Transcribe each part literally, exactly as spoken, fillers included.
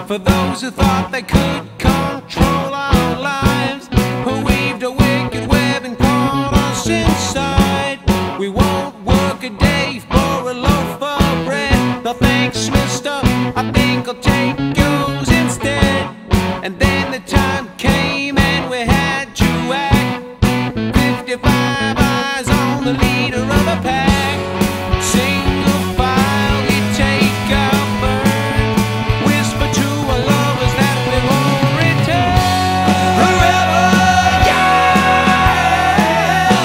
For those who thought they could control our lives, who weaved a wicked web and caught us inside. We won't work a day for a loaf of bread. No thanks, mister, I think I'll take yours instead. And then the time came and we had to act. Fifty-five eyes on the leader of the pack. Single file, we take our burn. Whisper to our lovers that we won't return. Forever, yeah.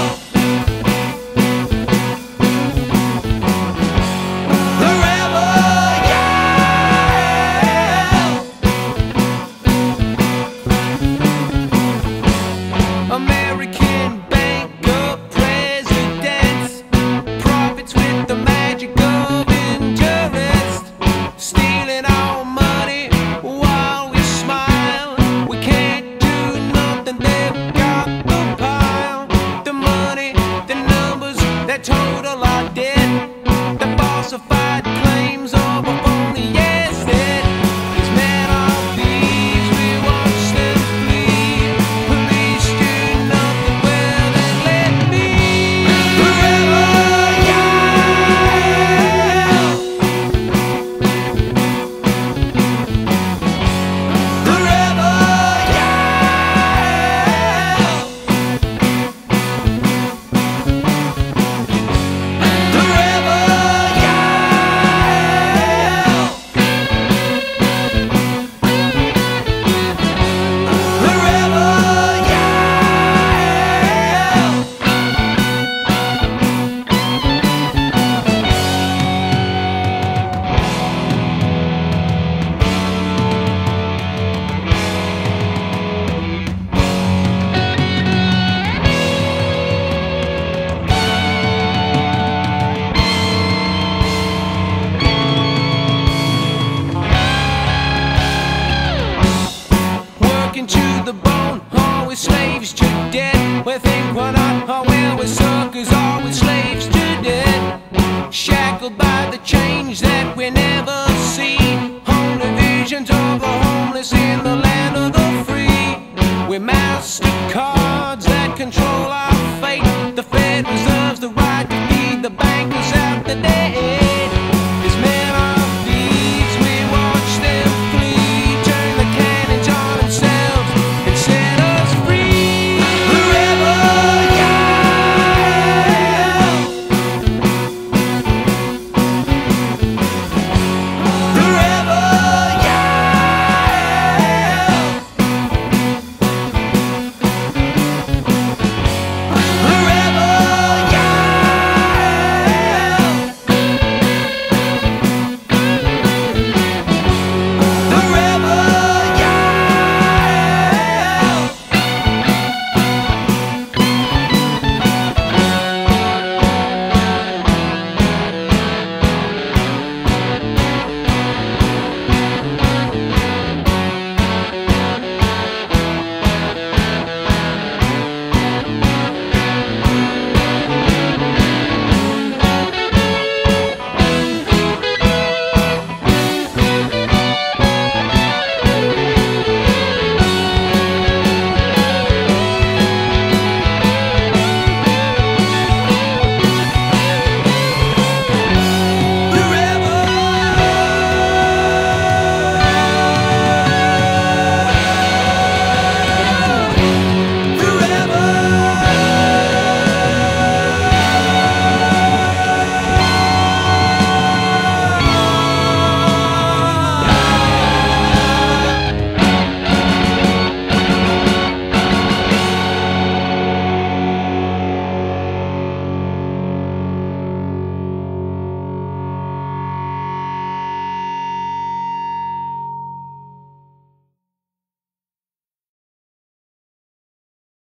Forever, yeah. American banker presidents, profits with the magic of interest, stealing our money while we smile. We can't do nothing, they've got the pile. The money, the numbers, that total our debt, the falsified claims of a phony asset. These men are thieves, we watch them flee. Police do nothing, well then let me. Forever, yeah. Forever, yeah. Forever, working to the bone, always slaves to debt. We think we're not, oh well, we're suckers, always slaves to debt. Shackled by the change that we never